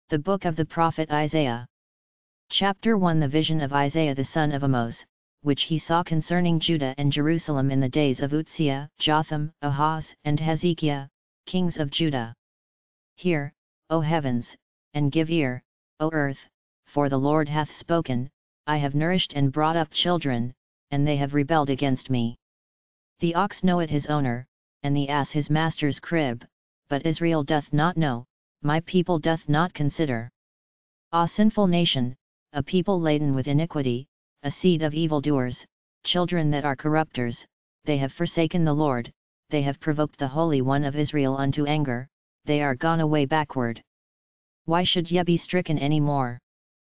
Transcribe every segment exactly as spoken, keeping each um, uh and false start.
The Book of the Prophet Isaiah. Chapter one The vision of Isaiah the son of Amos, which he saw concerning Judah and Jerusalem in the days of Uzziah, Jotham, Ahaz, and Hezekiah, kings of Judah. Hear, O heavens, and give ear, O earth, for the Lord hath spoken, I have nourished and brought up children, and they have rebelled against me. The ox knoweth his owner, and the ass his master's crib, but Israel doth not know, my people doth not consider. Ah, sinful nation, a people laden with iniquity, a seed of evildoers, children that are corrupters, they have forsaken the Lord, they have provoked the Holy One of Israel unto anger, they are gone away backward. Why should ye be stricken any more?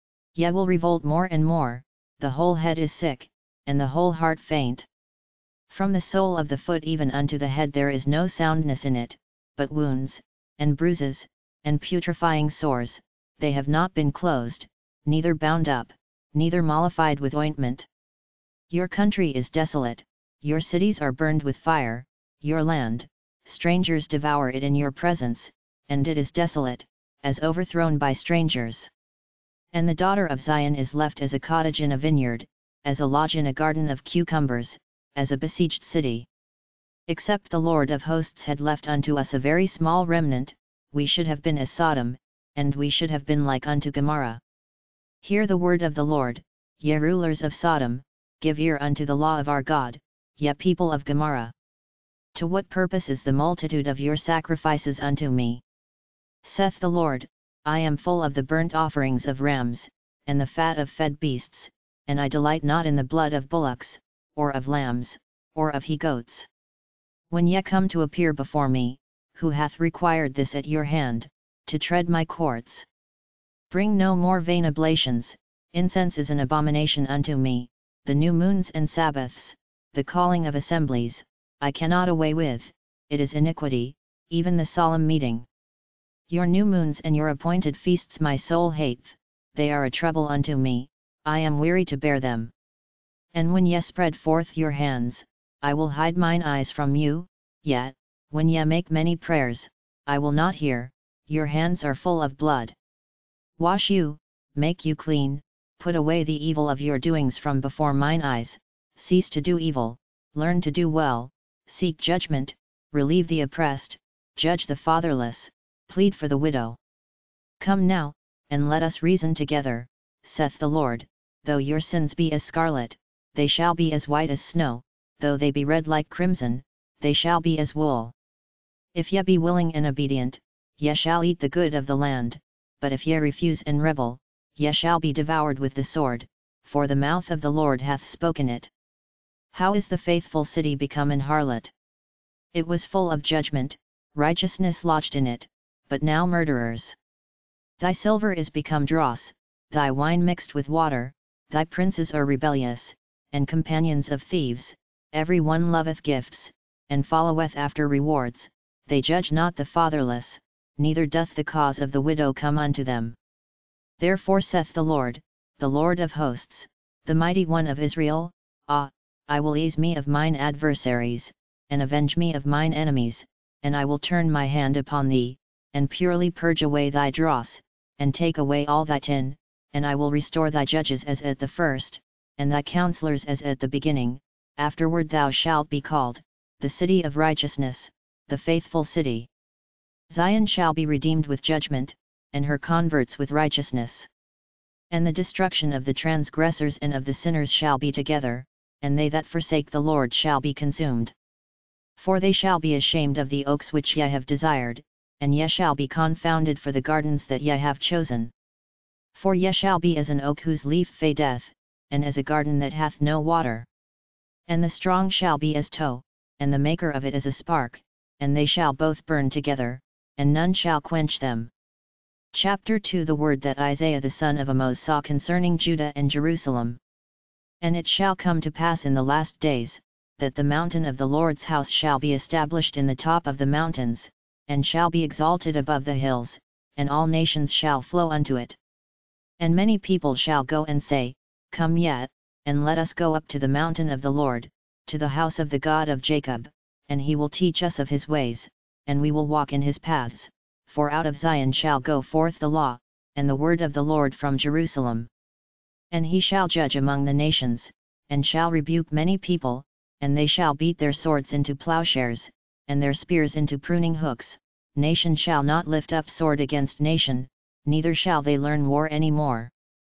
Ye will revolt more and more, the whole head is sick, and the whole heart faint. From the sole of the foot even unto the head there is no soundness in it, but wounds, and bruises, and putrefying sores, they have not been closed, neither bound up, neither mollified with ointment. Your country is desolate, your cities are burned with fire, your land, strangers devour it in your presence, and it is desolate, as overthrown by strangers. And the daughter of Zion is left as a cottage in a vineyard, as a lodge in a garden of cucumbers, as a besieged city. Except the Lord of hosts had left unto us a very small remnant, we should have been as Sodom, and we should have been like unto Gomorrah. Hear the word of the Lord, ye rulers of Sodom, give ear unto the law of our God, ye people of Gomorrah. To what purpose is the multitude of your sacrifices unto me? Saith the Lord, I am full of the burnt offerings of rams, and the fat of fed beasts, and I delight not in the blood of bullocks, or of lambs, or of he-goats. When ye come to appear before me, who hath required this at your hand, to tread my courts? Bring no more vain oblations, incense is an abomination unto me, the new moons and Sabbaths, the calling of assemblies, I cannot away with, it is iniquity, even the solemn meeting. Your new moons and your appointed feasts my soul hateth, they are a trouble unto me, I am weary to bear them. And when ye spread forth your hands, I will hide mine eyes from you, yet, when ye make many prayers, I will not hear, your hands are full of blood. Wash you, make you clean, put away the evil of your doings from before mine eyes, cease to do evil, learn to do well, seek judgment, relieve the oppressed, judge the fatherless, plead for the widow. Come now, and let us reason together, saith the Lord, though your sins be as scarlet, they shall be as white as snow, though they be red like crimson, they shall be as wool. If ye be willing and obedient, ye shall eat the good of the land, but if ye refuse and rebel, ye shall be devoured with the sword, for the mouth of the Lord hath spoken it. How is the faithful city become an harlot? It was full of judgment, righteousness lodged in it, but now murderers. Thy silver is become dross, thy wine mixed with water, thy princes are rebellious, and companions of thieves, every one loveth gifts, and followeth after rewards, they judge not the fatherless, neither doth the cause of the widow come unto them. Therefore saith the Lord, the Lord of hosts, the mighty one of Israel, Ah, I will ease me of mine adversaries, and avenge me of mine enemies, and I will turn my hand upon thee, and purely purge away thy dross, and take away all thy tin, and I will restore thy judges as at the first, and thy counselors as at the beginning, afterward thou shalt be called, the city of righteousness, the faithful city. Zion shall be redeemed with judgment, and her converts with righteousness. And the destruction of the transgressors and of the sinners shall be together, and they that forsake the Lord shall be consumed. For they shall be ashamed of the oaks which ye have desired, and ye shall be confounded for the gardens that ye have chosen. For ye shall be as an oak whose leaf fadeth, and as a garden that hath no water. And the strong shall be as tow, and the maker of it as a spark, and they shall both burn together, and none shall quench them. Chapter two The word that Isaiah the son of Amos saw concerning Judah and Jerusalem. And it shall come to pass in the last days, that the mountain of the Lord's house shall be established in the top of the mountains, and shall be exalted above the hills, and all nations shall flow unto it. And many people shall go and say, Come yet, and let us go up to the mountain of the Lord, to the house of the God of Jacob, and he will teach us of his ways, and we will walk in his paths, for out of Zion shall go forth the law, and the word of the Lord from Jerusalem. And he shall judge among the nations, and shall rebuke many people, and they shall beat their swords into plowshares, and their spears into pruning hooks. Nation shall not lift up sword against nation, neither shall they learn war any more.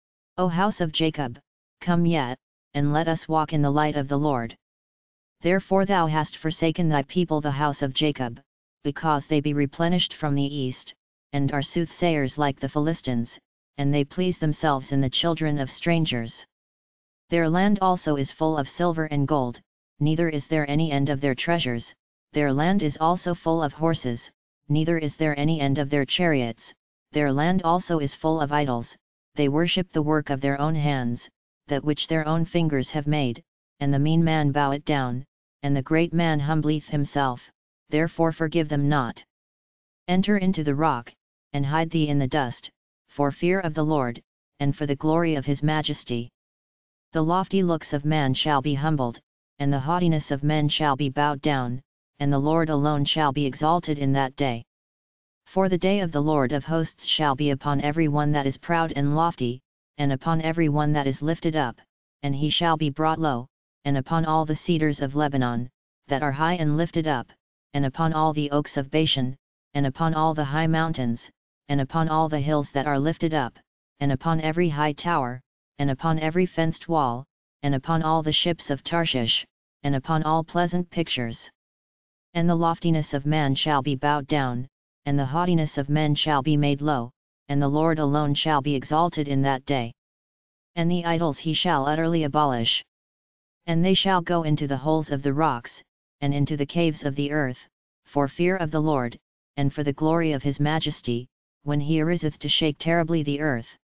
O house of Jacob, come yet, and let us walk in the light of the Lord. Therefore thou hast forsaken thy people the house of Jacob, because they be replenished from the east, and are soothsayers like the Philistines, and they please themselves in the children of strangers. Their land also is full of silver and gold, neither is there any end of their treasures. Their land is also full of horses, neither is there any end of their chariots. Their land also is full of idols. They worship the work of their own hands, that which their own fingers have made, and the mean man boweth down, and the great man humbleth himself. Therefore forgive them not. Enter into the rock, and hide thee in the dust, for fear of the Lord, and for the glory of his majesty. The lofty looks of man shall be humbled, and the haughtiness of men shall be bowed down, and the Lord alone shall be exalted in that day. For the day of the Lord of hosts shall be upon every one that is proud and lofty, and upon every one that is lifted up, and he shall be brought low, and upon all the cedars of Lebanon, that are high and lifted up, and upon all the oaks of Bashan, and upon all the high mountains, and upon all the hills that are lifted up, and upon every high tower, and upon every fenced wall, and upon all the ships of Tarshish, and upon all pleasant pictures. And the loftiness of man shall be bowed down, and the haughtiness of men shall be made low, and the Lord alone shall be exalted in that day. And the idols he shall utterly abolish. And they shall go into the holes of the rocks, and into the caves of the earth, for fear of the Lord, and for the glory of his majesty, when he ariseth to shake terribly the earth.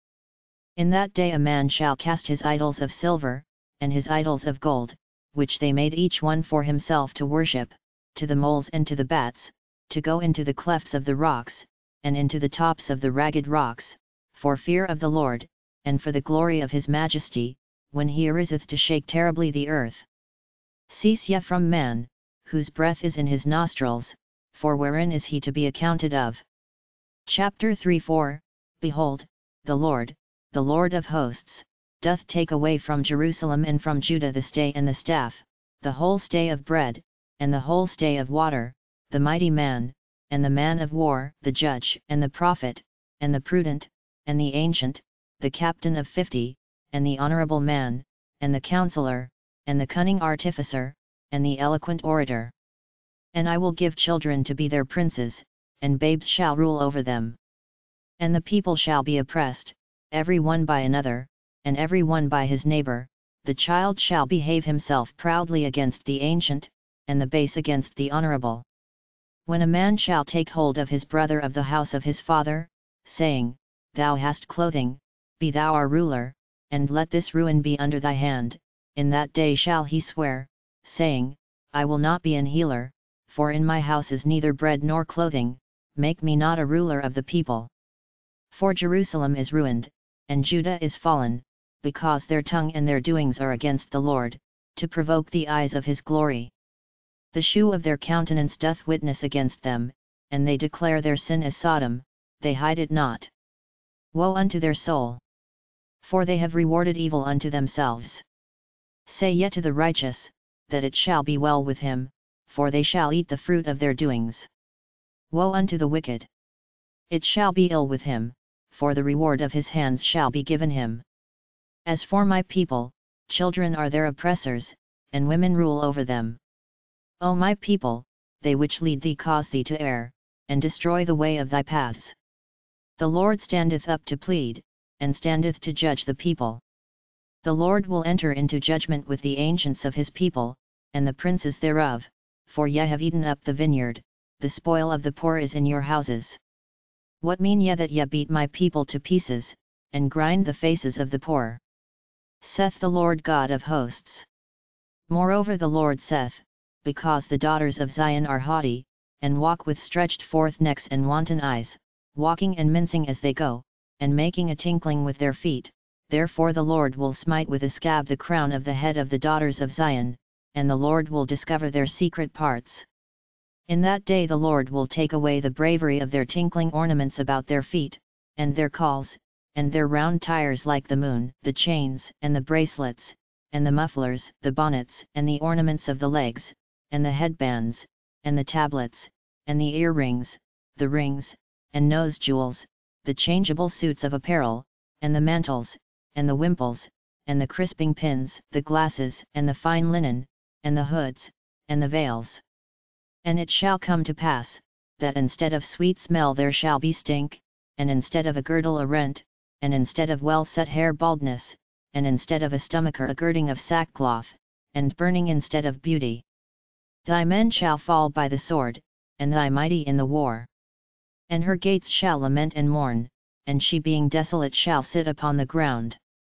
In that day a man shall cast his idols of silver, and his idols of gold, which they made each one for himself to worship, to the moles and to the bats, to go into the clefts of the rocks, and into the tops of the ragged rocks, for fear of the Lord, and for the glory of his majesty, when he ariseth to shake terribly the earth. Cease ye from man, whose breath is in his nostrils, for wherein is he to be accounted of? Chapter three four Behold, the Lord, the Lord of hosts, doth take away from Jerusalem and from Judah the stay and the staff, the whole stay of bread, and the whole stay of water, the mighty man, and the man of war, the judge, and the prophet, and the prudent, and the ancient, the captain of fifty, and the honorable man, and the counselor, and the cunning artificer, and the eloquent orator. And I will give children to be their princes, and babes shall rule over them. And the people shall be oppressed, every one by another, and every one by his neighbor. The child shall behave himself proudly against the ancient, and the base against the honorable. When a man shall take hold of his brother of the house of his father, saying, Thou hast clothing, be thou our ruler, and let this ruin be under thy hand, in that day shall he swear, saying, I will not be an healer, for in my house is neither bread nor clothing, make me not a ruler of the people. For Jerusalem is ruined, and Judah is fallen, because their tongue and their doings are against the Lord, to provoke the eyes of his glory. The shew of their countenance doth witness against them, and they declare their sin as Sodom, they hide it not. Woe unto their soul! For they have rewarded evil unto themselves. Say ye to the righteous, that it shall be well with him, for they shall eat the fruit of their doings. Woe unto the wicked! It shall be ill with him, for the reward of his hands shall be given him. As for my people, children are their oppressors, and women rule over them. O my people, they which lead thee cause thee to err, and destroy the way of thy paths. The Lord standeth up to plead, and standeth to judge the people. The Lord will enter into judgment with the ancients of his people, and the princes thereof, for ye have eaten up the vineyard, the spoil of the poor is in your houses. What mean ye that ye beat my people to pieces, and grind the faces of the poor? Saith the Lord God of hosts. Moreover the Lord saith, because the daughters of Zion are haughty, and walk with stretched forth necks and wanton eyes, walking and mincing as they go, and making a tinkling with their feet, therefore the Lord will smite with a scab the crown of the head of the daughters of Zion, and the Lord will discover their secret parts. In that day the Lord will take away the bravery of their tinkling ornaments about their feet, and their calls, and their round tires like the moon, the chains, and the bracelets, and the mufflers, the bonnets, and the ornaments of the legs, and the headbands, and the tablets, and the earrings, the rings, and nose jewels, the changeable suits of apparel, and the mantles, and the wimples, and the crisping pins, the glasses, and the fine linen, and the hoods, and the veils. And it shall come to pass, that instead of sweet smell there shall be stink, and instead of a girdle a rent, and instead of well-set hair baldness, and instead of a stomacher a girding of sackcloth, and burning instead of beauty. Thy men shall fall by the sword, and thy mighty in the war. And her gates shall lament and mourn, and she being desolate shall sit upon the ground.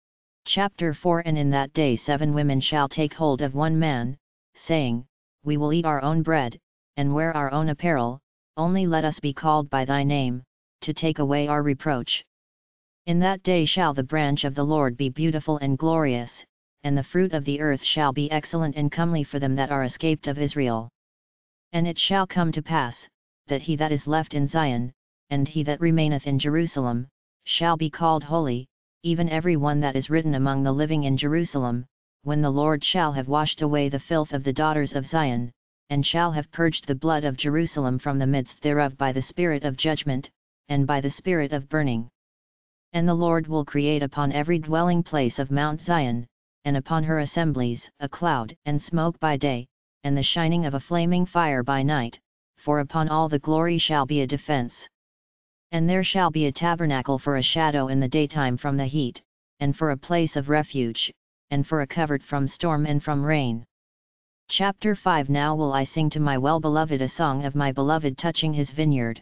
Chapter four And in that day seven women shall take hold of one man, saying, We will eat our own bread, and wear our own apparel, only let us be called by thy name, to take away our reproach. In that day shall the branch of the Lord be beautiful and glorious, and the fruit of the earth shall be excellent and comely for them that are escaped of Israel. And it shall come to pass, that he that is left in Zion, and he that remaineth in Jerusalem, shall be called holy, even every one that is written among the living in Jerusalem, when the Lord shall have washed away the filth of the daughters of Zion, and shall have purged the blood of Jerusalem from the midst thereof by the spirit of judgment, and by the spirit of burning. And the Lord will create upon every dwelling place of Mount Zion, and upon her assemblies, a cloud and smoke by day, and the shining of a flaming fire by night, for upon all the glory shall be a defense. And there shall be a tabernacle for a shadow in the daytime from the heat, and for a place of refuge, and for a covert from storm and from rain. Chapter five Now will I sing to my well-beloved a song of my beloved touching his vineyard.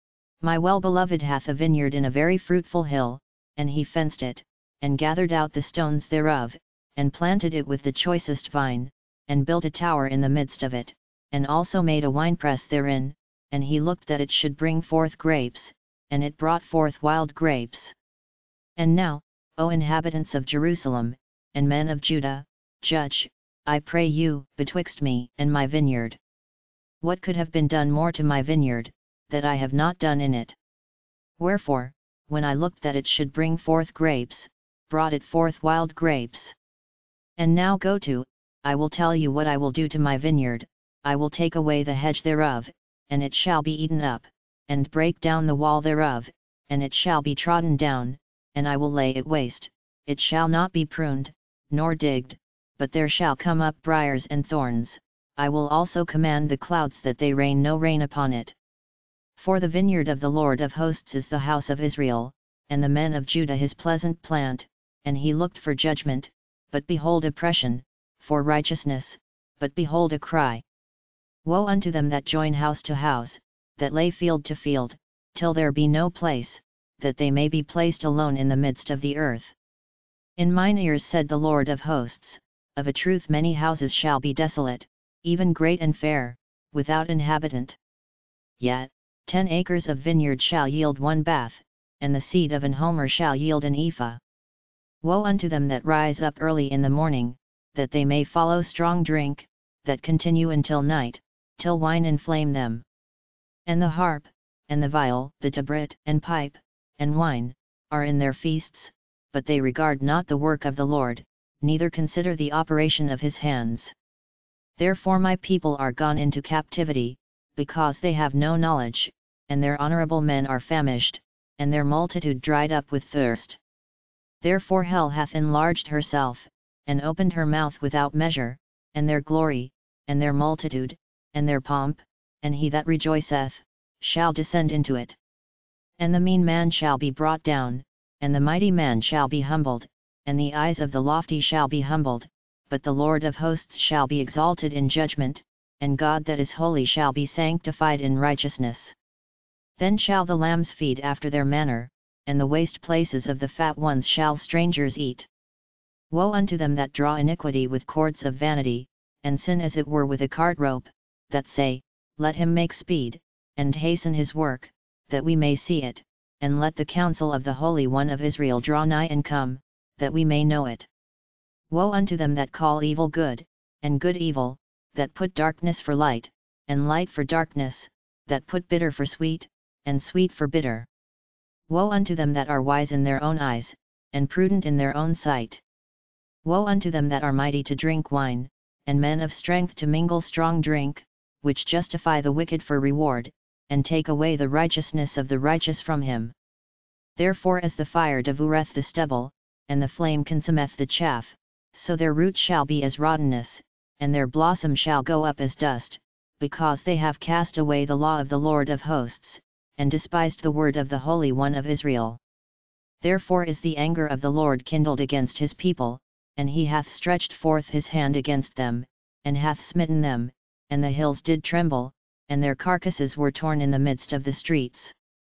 My well-beloved hath a vineyard in a very fruitful hill, and he fenced it, and gathered out the stones thereof, and planted it with the choicest vine, and built a tower in the midst of it, and also made a winepress therein, and he looked that it should bring forth grapes, and it brought forth wild grapes. And now, O inhabitants of Jerusalem, and men of Judah, judge, I pray you, betwixt me and my vineyard. What could have been done more to my vineyard, that I have not done in it? Wherefore, when I looked that it should bring forth grapes, brought it forth wild grapes. And now go to, I will tell you what I will do to my vineyard. I will take away the hedge thereof, and it shall be eaten up, and break down the wall thereof, and it shall be trodden down, and I will lay it waste. It shall not be pruned, nor digged, but there shall come up briars and thorns. I will also command the clouds that they rain no rain upon it. For the vineyard of the Lord of hosts is the house of Israel, and the men of Judah his pleasant plant, and he looked for judgment, but behold oppression, for righteousness, but behold a cry. Woe unto them that join house to house, that lay field to field, till there be no place, that they may be placed alone in the midst of the earth. In mine ears said the Lord of hosts, of a truth many houses shall be desolate, even great and fair, without inhabitant. Yet, ten acres of vineyard shall yield one bath, and the seed of an homer shall yield an ephah. Woe unto them that rise up early in the morning, that they may follow strong drink, that continue until night, till wine inflame them. And the harp, and the viol, the tabret, and pipe, and wine, are in their feasts, but they regard not the work of the Lord, neither consider the operation of his hands. Therefore my people are gone into captivity, because they have no knowledge, and their honorable men are famished, and their multitude dried up with thirst. Therefore hell hath enlarged herself, and opened her mouth without measure, and their glory, and their multitude, and their pomp, and he that rejoiceth, shall descend into it. And the mean man shall be brought down, and the mighty man shall be humbled, and the eyes of the lofty shall be humbled, but the Lord of hosts shall be exalted in judgment, and God that is holy shall be sanctified in righteousness. Then shall the lambs feed after their manner, and the waste places of the fat ones shall strangers eat. Woe unto them that draw iniquity with cords of vanity, and sin as it were with a cart rope, that say, Let him make speed, and hasten his work, that we may see it, and let the counsel of the Holy One of Israel draw nigh and come, that we may know it. Woe unto them that call evil good, and good evil, that put darkness for light, and light for darkness, that put bitter for sweet, and sweet for bitter. Woe unto them that are wise in their own eyes, and prudent in their own sight. Woe unto them that are mighty to drink wine, and men of strength to mingle strong drink, which justify the wicked for reward, and take away the righteousness of the righteous from him. Therefore as the fire devoureth the stubble, and the flame consumeth the chaff, so their root shall be as rottenness, and their blossom shall go up as dust, because they have cast away the law of the Lord of hosts, and despised the word of the Holy One of Israel. Therefore is the anger of the Lord kindled against his people, and he hath stretched forth his hand against them, and hath smitten them, and the hills did tremble, and their carcasses were torn in the midst of the streets.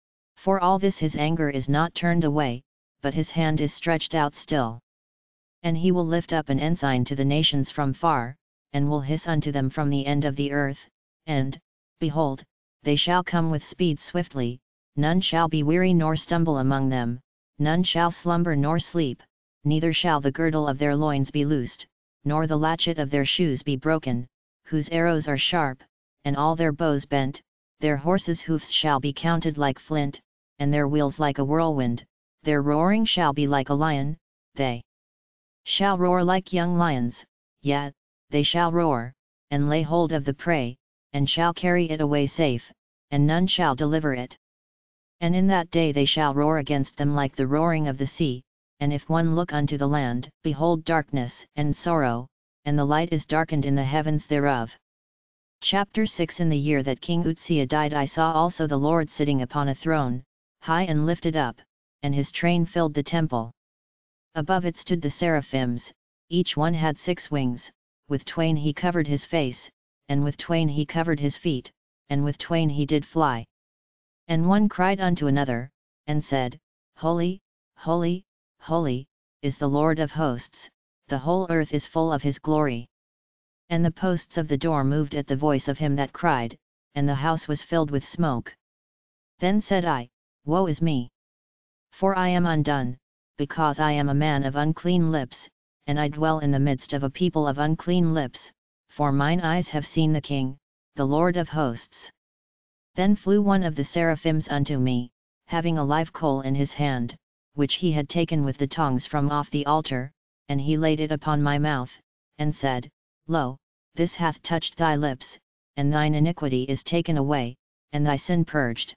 For all this his anger is not turned away, but his hand is stretched out still. And he will lift up an ensign to the nations from far, and will hiss unto them from the end of the earth, and, behold, they shall come with speed swiftly, none shall be weary nor stumble among them, none shall slumber nor sleep, neither shall the girdle of their loins be loosed, nor the latchet of their shoes be broken, whose arrows are sharp, and all their bows bent, their horses' hoofs shall be counted like flint, and their wheels like a whirlwind, their roaring shall be like a lion, they shall roar like young lions, yet, they shall roar, and lay hold of the prey, and shall carry it away safe, and none shall deliver it. And in that day they shall roar against them like the roaring of the sea, and if one look unto the land, behold darkness and sorrow, and the light is darkened in the heavens thereof. Chapter six In the year that King Uzziah died I saw also the Lord sitting upon a throne, high and lifted up, and his train filled the temple. Above it stood the seraphims, each one had six wings, with twain he covered his face, and with twain he covered his feet, and with twain he did fly. And one cried unto another, and said, Holy, holy, holy, is the Lord of hosts, the whole earth is full of his glory. And the posts of the door moved at the voice of him that cried, and the house was filled with smoke. Then said I, Woe is me! For I am undone, because I am a man of unclean lips, and I dwell in the midst of a people of unclean lips, for mine eyes have seen the King, the Lord of hosts. Then flew one of the seraphims unto me, having a live coal in his hand, which he had taken with the tongs from off the altar, and he laid it upon my mouth, and said, Lo, this hath touched thy lips, and thine iniquity is taken away, and thy sin purged.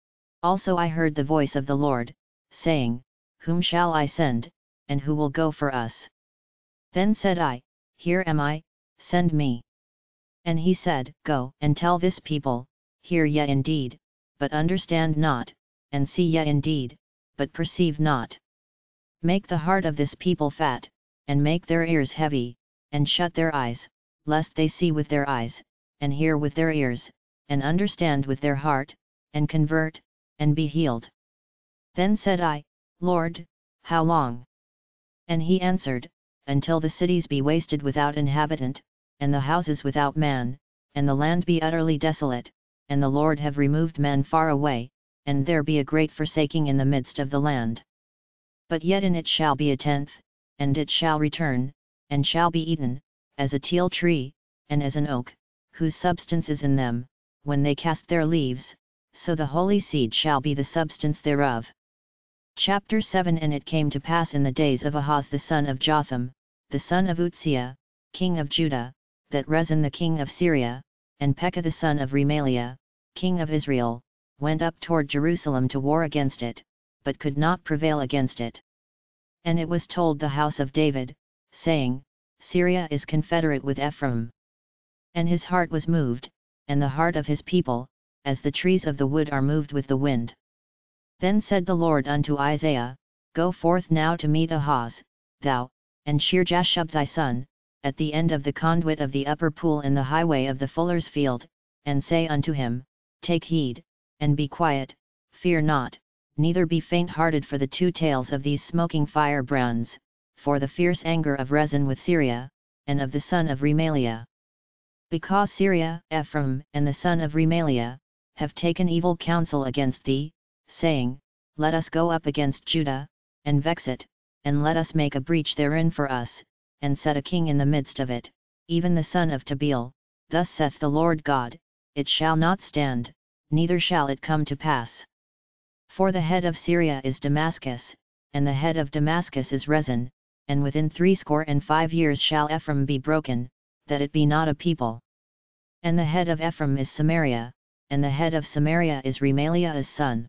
Also I heard the voice of the Lord, saying, Whom shall I send, and who will go for us? Then said I, Here am I, send me. And he said, Go and tell this people, Hear yet indeed, but understand not, and see yet indeed, but perceive not. Make the heart of this people fat, and make their ears heavy, and shut their eyes, lest they see with their eyes, and hear with their ears, and understand with their heart, and convert, and be healed. Then said I, Lord, how long? And he answered, Until the cities be wasted without inhabitant, and the houses without man, and the land be utterly desolate, and the Lord have removed men far away, and there be a great forsaking in the midst of the land. But yet in it shall be a tenth, and it shall return, and shall be eaten, as a teil tree, and as an oak, whose substance is in them, when they cast their leaves, so the holy seed shall be the substance thereof. Chapter seven And it came to pass in the days of Ahaz the son of Jotham, the son of Uzziah, king of Judah, that Rezin the king of Syria, and Pekah the son of Remaliah, king of Israel, went up toward Jerusalem to war against it, but could not prevail against it. And it was told the house of David, saying, Syria is confederate with Ephraim. And his heart was moved, and the heart of his people, as the trees of the wood are moved with the wind. Then said the Lord unto Isaiah, Go forth now to meet Ahaz, thou, and Shear-Jashub thy son, at the end of the conduit of the upper pool in the highway of the fuller's field, and say unto him, Take heed, and be quiet, fear not, neither be faint-hearted for the two tails of these smoking firebrands, for the fierce anger of Rezin with Syria, and of the son of Remaliah. Because Syria, Ephraim, and the son of Remaliah, have taken evil counsel against thee, saying, Let us go up against Judah, and vex it, and let us make a breach therein for us, and set a king in the midst of it, even the son of Tabeel, thus saith the Lord God, It shall not stand, neither shall it come to pass. For the head of Syria is Damascus, and the head of Damascus is Rezin, and within threescore and five years shall Ephraim be broken, that it be not a people. And the head of Ephraim is Samaria, and the head of Samaria is Remaliah's son.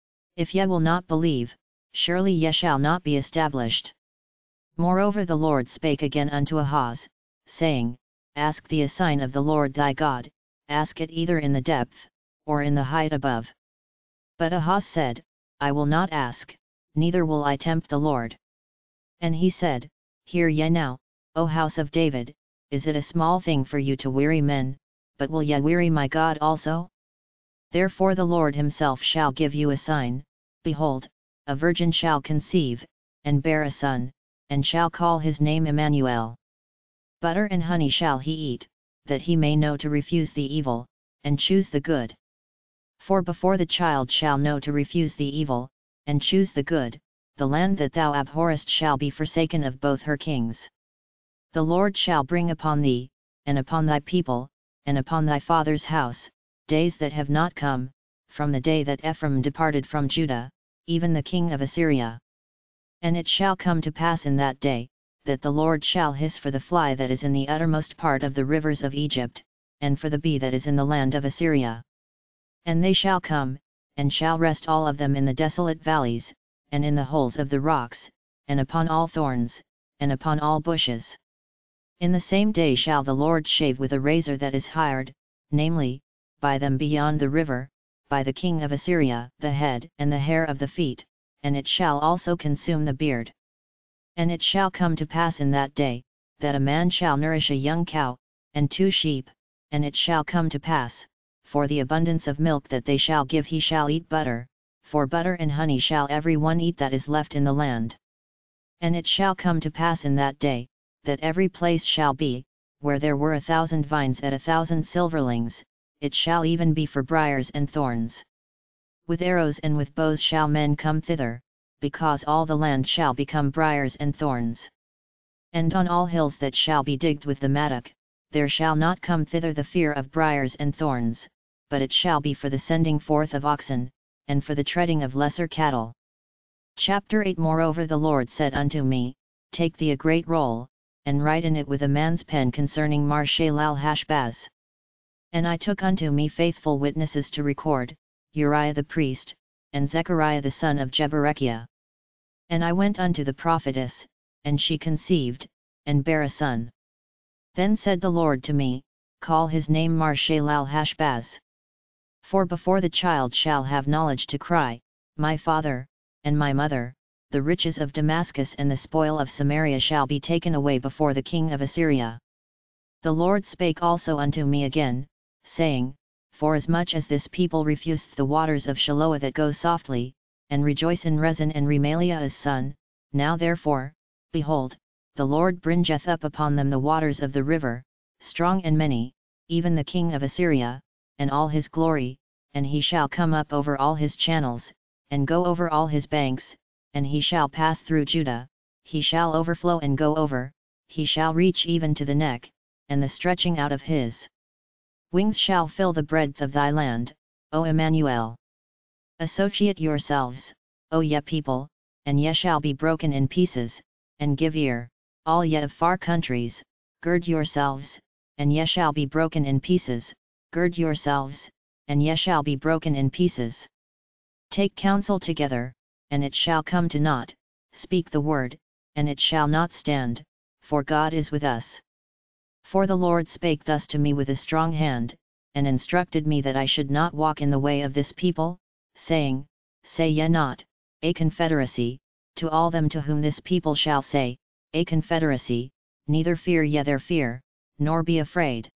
If ye will not believe, surely ye shall not be established. Moreover the Lord spake again unto Ahaz, saying, Ask thee a sign of the Lord thy God, ask it either in the depth, or in the height above. But Ahaz said, I will not ask, neither will I tempt the Lord. And he said, Hear ye now, O house of David, is it a small thing for you to weary men, but will ye weary my God also? Therefore the Lord himself shall give you a sign, behold, a virgin shall conceive, and bear a son, and shall call his name Emmanuel. Butter and honey shall he eat, that he may know to refuse the evil, and choose the good. For before the child shall know to refuse the evil, and choose the good, the land that thou abhorrest shall be forsaken of both her kings. The Lord shall bring upon thee, and upon thy people, and upon thy father's house, days that have not come, from the day that Ephraim departed from Judah, even the king of Assyria. And it shall come to pass in that day, that the Lord shall hiss for the fly that is in the uttermost part of the rivers of Egypt, and for the bee that is in the land of Assyria. And they shall come, and shall rest all of them in the desolate valleys, and in the holes of the rocks, and upon all thorns, and upon all bushes. In the same day shall the Lord shave with a razor that is hired, namely, by them beyond the river, by the king of Assyria, the head and the hair of the feet, and it shall also consume the beard. And it shall come to pass in that day, that a man shall nourish a young cow, and two sheep, and it shall come to pass, for the abundance of milk that they shall give he shall eat butter, for butter and honey shall every one eat that is left in the land. And it shall come to pass in that day, that every place shall be, where there were a thousand vines at a thousand silverlings, it shall even be for briars and thorns. With arrows and with bows shall men come thither, because all the land shall become briars and thorns. And on all hills that shall be digged with the mattock, there shall not come thither the fear of briars and thorns, but it shall be for the sending forth of oxen, and for the treading of lesser cattle. Chapter eight Moreover the Lord said unto me, Take thee a great roll, and write in it with a man's pen concerning Mar-shalal-hash-baz. And I took unto me faithful witnesses to record, Uriah the priest, and Zechariah the son of Jeberechiah. And I went unto the prophetess, and she conceived, and bare a son. Then said the Lord to me, Call his name Mar-shalal-hash-baz. For before the child shall have knowledge to cry, My father, and my mother, the riches of Damascus and the spoil of Samaria shall be taken away before the king of Assyria. The Lord spake also unto me again, saying, Forasmuch as this people refused the waters of Shiloah that go softly, and rejoice in Rezin and Remaliah's son, now therefore, behold, the Lord bringeth up upon them the waters of the river, strong and many, even the king of Assyria, and all his glory, and he shall come up over all his channels, and go over all his banks, and he shall pass through Judah, he shall overflow and go over, he shall reach even to the neck, and the stretching out of his wings shall fill the breadth of thy land, O Emmanuel. Associate yourselves, O ye people, and ye shall be broken in pieces, and give ear, all ye of far countries, gird yourselves, and ye shall be broken in pieces, gird yourselves, and ye shall be broken in pieces. Take counsel together, and it shall come to naught, speak the word, and it shall not stand, for God is with us. For the Lord spake thus to me with a strong hand, and instructed me that I should not walk in the way of this people, saying, Say ye not, A confederacy, to all them to whom this people shall say, A confederacy, neither fear ye their fear, nor be afraid.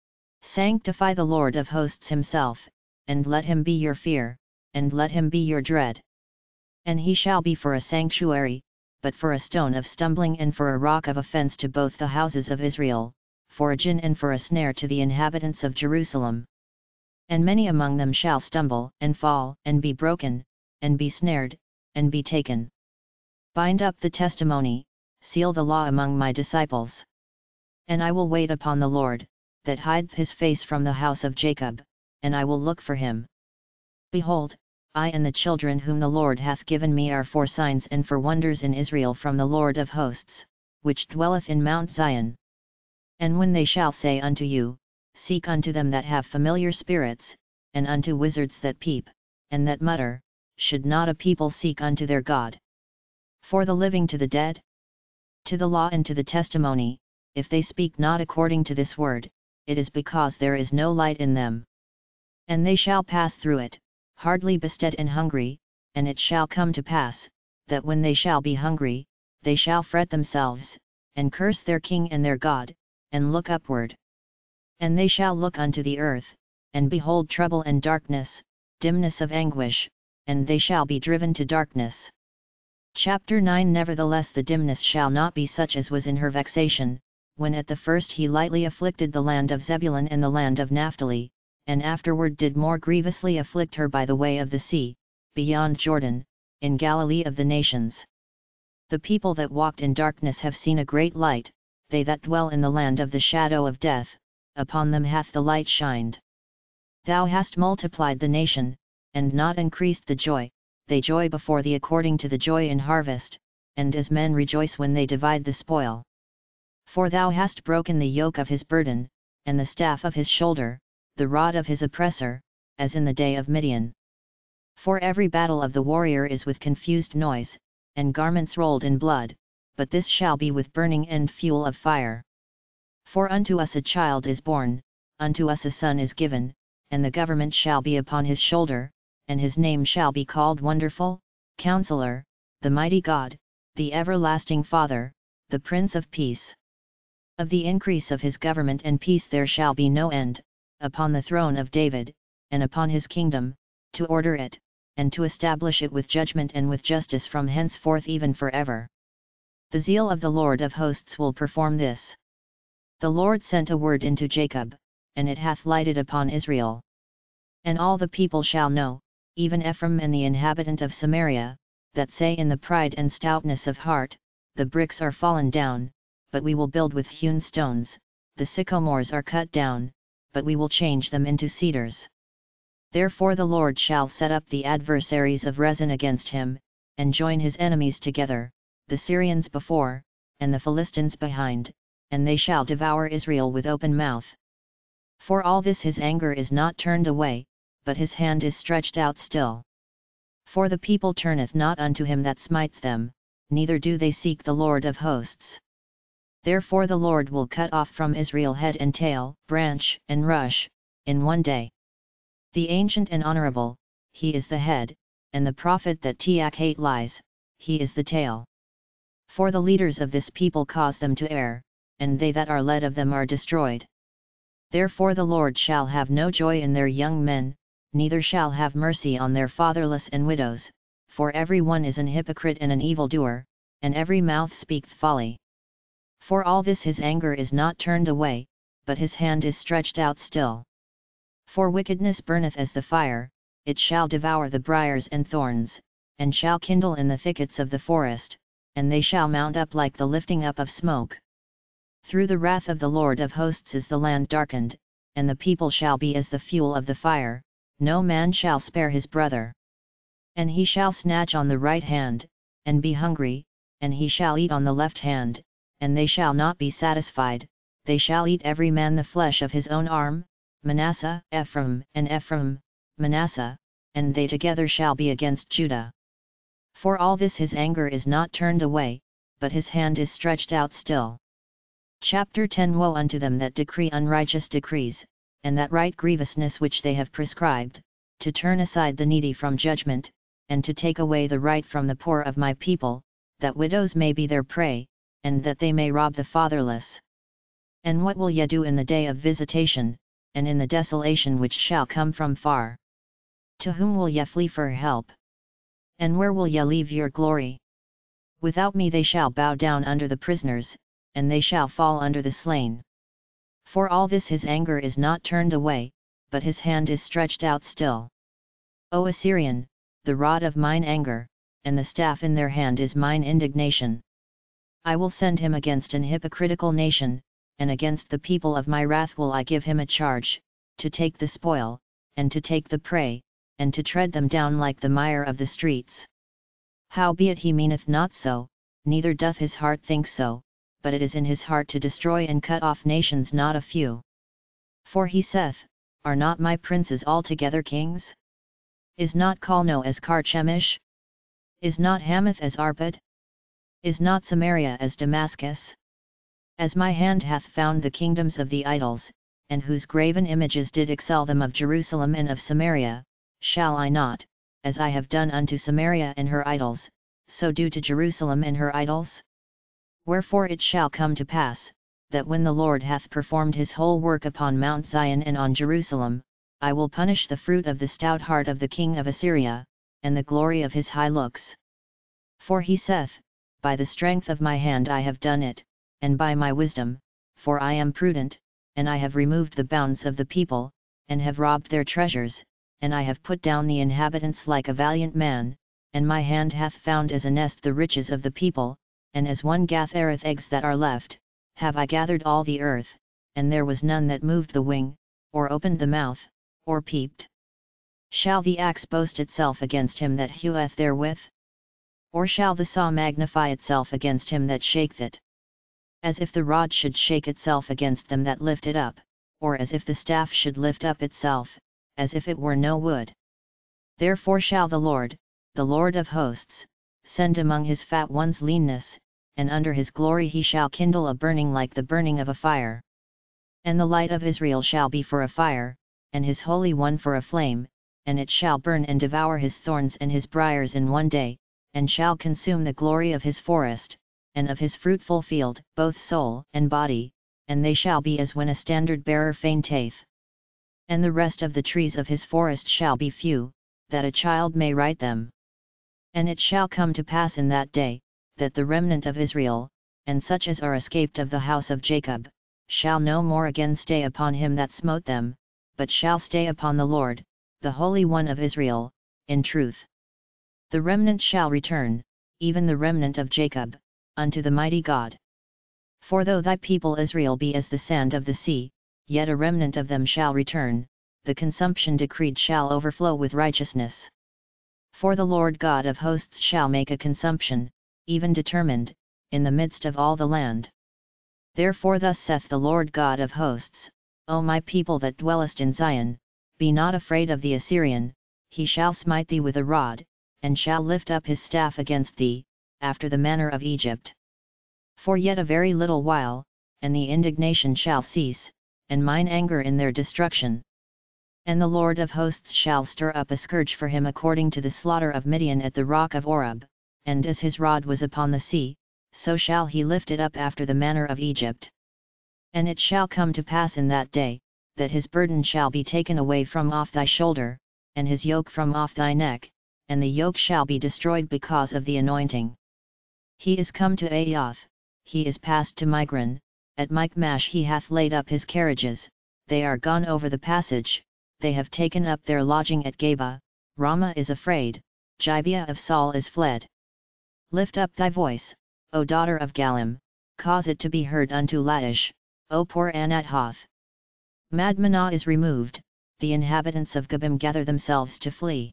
Sanctify the Lord of hosts himself, and let him be your fear, and let him be your dread. And he shall be for a sanctuary, but for a stone of stumbling and for a rock of offense to both the houses of Israel, for a gin and for a snare to the inhabitants of Jerusalem. And many among them shall stumble, and fall, and be broken, and be snared, and be taken. Bind up the testimony, seal the law among my disciples. And I will wait upon the Lord, that hideth his face from the house of Jacob, and I will look for him. Behold, I and the children whom the Lord hath given me are for signs and for wonders in Israel from the Lord of hosts, which dwelleth in Mount Zion. And when they shall say unto you, Seek unto them that have familiar spirits, and unto wizards that peep, and that mutter, should not a people seek unto their God? For the living to the dead? To the law and to the testimony, if they speak not according to this word, it is because there is no light in them. And they shall pass through it, hardly bestead and hungry, and it shall come to pass, that when they shall be hungry, they shall fret themselves, and curse their king and their God, and look upward. And they shall look unto the earth, and behold trouble and darkness, dimness of anguish, and they shall be driven to darkness. Chapter nine Nevertheless the dimness shall not be such as was in her vexation, when at the first he lightly afflicted the land of Zebulun and the land of Naphtali, and afterward did more grievously afflict her by the way of the sea, beyond Jordan, in Galilee of the nations. The people that walked in darkness have seen a great light, they that dwell in the land of the shadow of death, upon them hath the light shined. Thou hast multiplied the nation, and not increased the joy, they joy before thee according to the joy in harvest, and as men rejoice when they divide the spoil. For thou hast broken the yoke of his burden, and the staff of his shoulder, the rod of his oppressor, as in the day of Midian. For every battle of the warrior is with confused noise, and garments rolled in blood, but this shall be with burning and fuel of fire. For unto us a child is born, unto us a son is given, and the government shall be upon his shoulder, and his name shall be called Wonderful, Counselor, the Mighty God, the Everlasting Father, the Prince of Peace. Of the increase of his government and peace there shall be no end, upon the throne of David, and upon his kingdom, to order it, and to establish it with judgment and with justice from henceforth even forever. The zeal of the Lord of hosts will perform this. The Lord sent a word into Jacob, and it hath lighted upon Israel. And all the people shall know, even Ephraim and the inhabitant of Samaria, that say in the pride and stoutness of heart, The bricks are fallen down, but we will build with hewn stones, the sycamores are cut down, but we will change them into cedars. Therefore the Lord shall set up the adversaries of Rezin against him, and join his enemies together, the Syrians before, and the Philistines behind, and they shall devour Israel with open mouth. For all this his anger is not turned away, but his hand is stretched out still. For the people turneth not unto him that smiteth them, neither do they seek the Lord of hosts. Therefore the Lord will cut off from Israel head and tail, branch and rush, in one day. The ancient and honorable, he is the head, and the prophet that teach hate lies, he is the tail. For the leaders of this people cause them to err, and they that are led of them are destroyed. Therefore the Lord shall have no joy in their young men, neither shall have mercy on their fatherless and widows, for every one is an hypocrite and an evildoer, and every mouth speaketh folly. For all this his anger is not turned away, but his hand is stretched out still. For wickedness burneth as the fire, it shall devour the briars and thorns, and shall kindle in the thickets of the forest, and they shall mount up like the lifting up of smoke. Through the wrath of the Lord of hosts is the land darkened, and the people shall be as the fuel of the fire, no man shall spare his brother. And he shall snatch on the right hand, and be hungry, and he shall eat on the left hand, and they shall not be satisfied, they shall eat every man the flesh of his own arm, Manasseh, Ephraim, and Ephraim, Manasseh, and they together shall be against Judah. For all this his anger is not turned away, but his hand is stretched out still. Chapter ten Woe unto them that decree unrighteous decrees, and that write grievousness which they have prescribed, to turn aside the needy from judgment, and to take away the right from the poor of my people, that widows may be their prey, and that they may rob the fatherless. And what will ye do in the day of visitation, and in the desolation which shall come from far? To whom will ye flee for help? And where will ye leave your glory? Without me they shall bow down under the prisoners, and they shall fall under the slain. For all this his anger is not turned away, but his hand is stretched out still. O Assyrian, the rod of mine anger, and the staff in their hand is mine indignation. I will send him against an hypocritical nation, and against the people of my wrath will I give him a charge, to take the spoil, and to take the prey, and to tread them down like the mire of the streets. Howbeit he meaneth not so, neither doth his heart think so, but it is in his heart to destroy and cut off nations not a few. For he saith, Are not my princes altogether kings? Is not Calno as Carchemish? Is not Hamath as Arpad? Is not Samaria as Damascus? As my hand hath found the kingdoms of the idols, and whose graven images did excel them of Jerusalem and of Samaria, shall I not, as I have done unto Samaria and her idols, so do to Jerusalem and her idols? Wherefore it shall come to pass, that when the Lord hath performed his whole work upon Mount Zion and on Jerusalem, I will punish the fruit of the stout heart of the king of Assyria, and the glory of his high looks. For he saith, By the strength of my hand I have done it, and by my wisdom, for I am prudent, and I have removed the bounds of the people, and have robbed their treasures, and I have put down the inhabitants like a valiant man, and my hand hath found as a nest the riches of the people, and as one gathereth eggs that are left, have I gathered all the earth, and there was none that moved the wing, or opened the mouth, or peeped. Shall the axe boast itself against him that heweth therewith? Or shall the saw magnify itself against him that shaketh it? As if the rod should shake itself against them that lift it up, or as if the staff should lift up itself, as if it were no wood. Therefore shall the Lord, the Lord of hosts, send among his fat ones leanness, and under his glory he shall kindle a burning like the burning of a fire. And the light of Israel shall be for a fire, and his Holy One for a flame, and it shall burn and devour his thorns and his briars in one day, and shall consume the glory of his forest, and of his fruitful field, both soul and body, and they shall be as when a standard-bearer fainteth. And the rest of the trees of his forest shall be few, that a child may write them. And it shall come to pass in that day, that the remnant of Israel, and such as are escaped of the house of Jacob, shall no more again stay upon him that smote them, but shall stay upon the Lord, the Holy One of Israel, in truth. The remnant shall return, even the remnant of Jacob, unto the mighty God. For though thy people Israel be as the sand of the sea, yet a remnant of them shall return, the consumption decreed shall overflow with righteousness. For the Lord God of hosts shall make a consumption, even determined, in the midst of all the land. Therefore thus saith the Lord God of hosts, O my people that dwellest in Zion, be not afraid of the Assyrian, he shall smite thee with a rod, and shall lift up his staff against thee, after the manner of Egypt. For yet a very little while, and the indignation shall cease, and mine anger in their destruction. And the Lord of hosts shall stir up a scourge for him according to the slaughter of Midian at the rock of Oreb, and as his rod was upon the sea, so shall he lift it up after the manner of Egypt. And it shall come to pass in that day, that his burden shall be taken away from off thy shoulder, and his yoke from off thy neck, and the yoke shall be destroyed because of the anointing. He is come to Ayoth, he is passed to Migron, at Michmash he hath laid up his carriages, they are gone over the passage, they have taken up their lodging at Geba, Ramah is afraid, Gibeah of Saul is fled. Lift up thy voice, O daughter of Gallim, cause it to be heard unto Laish, O poor Anathoth. Madmenah is removed, the inhabitants of Gabim gather themselves to flee.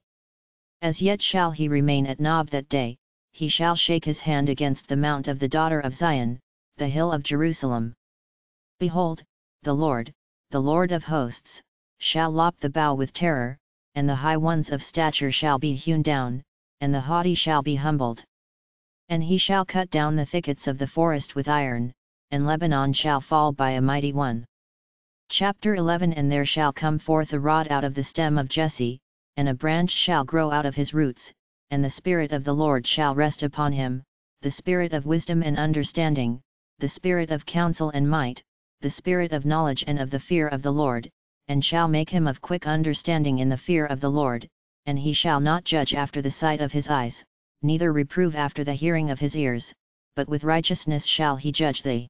As yet shall he remain at Nob that day, he shall shake his hand against the mount of the daughter of Zion, the hill of Jerusalem. Behold, the Lord, the Lord of hosts, shall lop the bough with terror, and the high ones of stature shall be hewn down, and the haughty shall be humbled. And he shall cut down the thickets of the forest with iron, and Lebanon shall fall by a mighty one. Chapter eleven And there shall come forth a rod out of the stem of Jesse, and a branch shall grow out of his roots, and the Spirit of the Lord shall rest upon him, the Spirit of wisdom and understanding, the Spirit of counsel and might, the Spirit of knowledge and of the fear of the Lord, and shall make him of quick understanding in the fear of the Lord, and he shall not judge after the sight of his eyes, neither reprove after the hearing of his ears, but with righteousness shall he judge the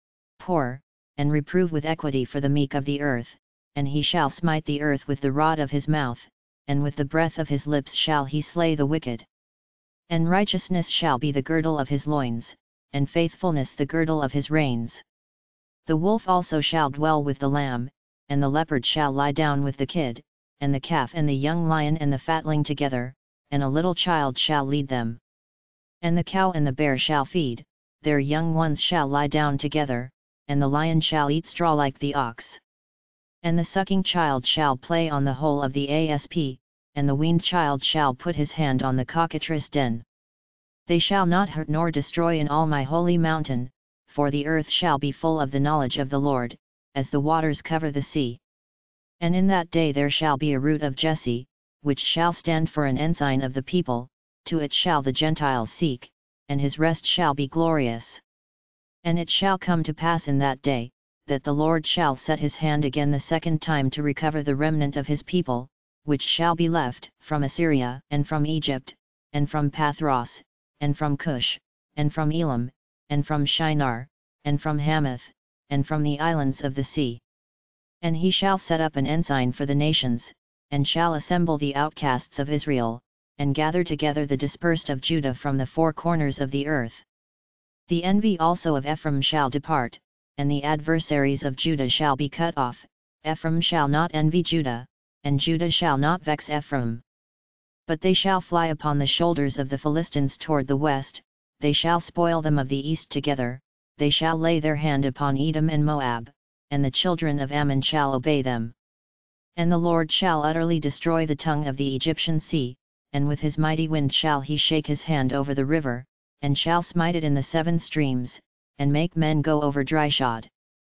poor, and reprove with equity for the meek of the earth, and he shall smite the earth with the rod of his mouth, and with the breath of his lips shall he slay the wicked. And righteousness shall be the girdle of his loins, and faithfulness the girdle of his reins. The wolf also shall dwell with the lamb, and the leopard shall lie down with the kid, and the calf and the young lion and the fatling together, and a little child shall lead them. And the cow and the bear shall feed, their young ones shall lie down together, and the lion shall eat straw like the ox. And the sucking child shall play on the hole of the asp, and the weaned child shall put his hand on the cockatrice den. They shall not hurt nor destroy in all my holy mountain, for the earth shall be full of the knowledge of the Lord, as the waters cover the sea. And in that day there shall be a root of Jesse, which shall stand for an ensign of the people, to it shall the Gentiles seek, and his rest shall be glorious. And it shall come to pass in that day, that the Lord shall set his hand again the second time to recover the remnant of his people, which shall be left, from Assyria, and from Egypt, and from Pathros, and from Cush, and from Elam, and from Shinar, and from Hamath, and from the islands of the sea. And he shall set up an ensign for the nations, and shall assemble the outcasts of Israel, and gather together the dispersed of Judah from the four corners of the earth. The envy also of Ephraim shall depart, and the adversaries of Judah shall be cut off. Ephraim shall not envy Judah, and Judah shall not vex Ephraim. But they shall fly upon the shoulders of the Philistines toward the west, they shall spoil them of the east together, they shall lay their hand upon Edom and Moab, and the children of Ammon shall obey them. And the Lord shall utterly destroy the tongue of the Egyptian sea, and with his mighty wind shall he shake his hand over the river, and shall smite it in the seven streams, and make men go over dryshod.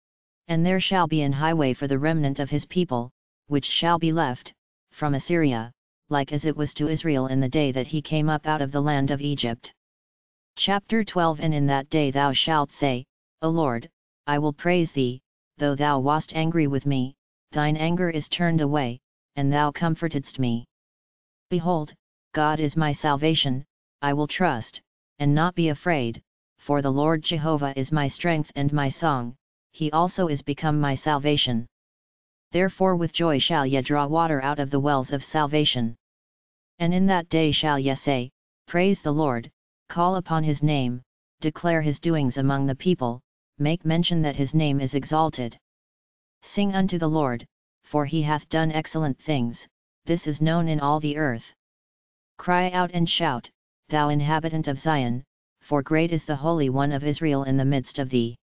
And there shall be an highway for the remnant of his people, which shall be left, from Assyria, like as it was to Israel in the day that he came up out of the land of Egypt. Chapter twelve And in that day thou shalt say, O Lord, I will praise thee, though thou wast angry with me, thine anger is turned away, and thou comfortedst me. Behold, God is my salvation, I will trust, and not be afraid, for the Lord Jehovah is my strength and my song, he also is become my salvation. Therefore with joy shall ye draw water out of the wells of salvation. And in that day shall ye say, Praise the Lord, call upon his name, declare his doings among the people, make mention that his name is exalted. Sing unto the Lord, for he hath done excellent things, this is known in all the earth. Cry out and shout, thou inhabitant of Zion, for great is the Holy One of Israel in the midst of thee.